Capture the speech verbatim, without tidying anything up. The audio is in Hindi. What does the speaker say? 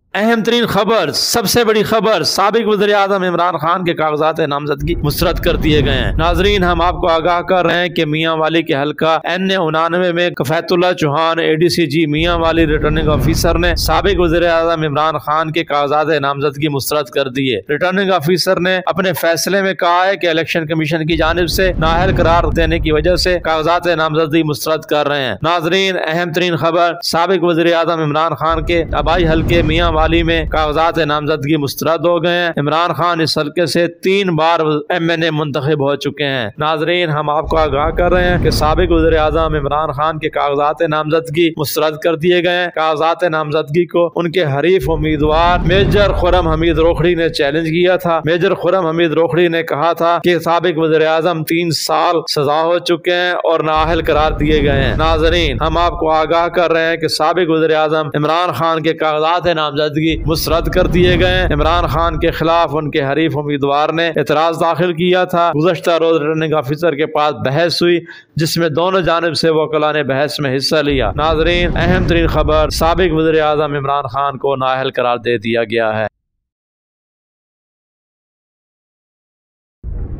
अहम तरीन खबर, सबसे बड़ी खबर, साबिक वज़ीर आज़म इमरान खान के कागजात नामजदगी मुस्तरद कर दिए गए हैं। नाजरीन, हम आपको आगाह कर रहे हैं कि मियाँ वाली के हल्का एन ए उनानवे में कफैतुल्ला चौहान ए डी सी जी मियाँ वाली रिटर्निंग ऑफिसर ने साबिक वज़ीर आज़म इमरान खान के कागजात नामजदगी मुस्तरद कर दिए। रिटर्निंग ऑफिसर ने अपने फैसले में कहा है कि इलेक्शन कमीशन की जानिब से नाअहल करार देने की वजह से कागजात नामजदगी मुस्तरद कर रहे हैं। नाजरीन, अहम तरीन खबर, साबिक वज़ीर आज़म इमरान खान के आबाई हल्के मियाँ वाली में कागजात नामजदगी मुस्तरद हो गए हैं। इमरान खान इस हल्के से तीन बार एम एन ए मुंतखब हो चुके हैं। नाजरीन, हम आपको आगाह कर रहे हैं कि साबिक वज़ीर आज़म इमरान खान के कागजात नामजदगी मुस्तरद कर दिए गए हैं। कागजात नामजदगी को उनके हरीफ उम्मीदवार मेजर खुर्रम हमीद रोखड़ी ने चैलेंज किया था। मेजर खुर्रम हमीद रोखड़ी ने कहा था कि साबिक वज़ीर आज़म तीन साल सजा हो चुके हैं और नाअहल करार दिए गए हैं। नाजरीन, हम आपको आगाह कर रहे हैं कि साबिक वज़ीर आज़म इमरान खान के कागजात नामजदगी मुस्तरद कर दिए गए। इमरान खान के खिलाफ उनके हरीफ उम्मीदवार ने एतराज दाखिल किया था। गुज़श्ता रोज रिटर्निंग ऑफिसर के पास बहस हुई, जिसमें दोनों जानिब से वकला ने बहस में हिस्सा लिया। नाजरीन, अहम तरीन खबर, साबिक वज़ीर आज़म इमरान खान को नाअहल करार दे दिया गया है।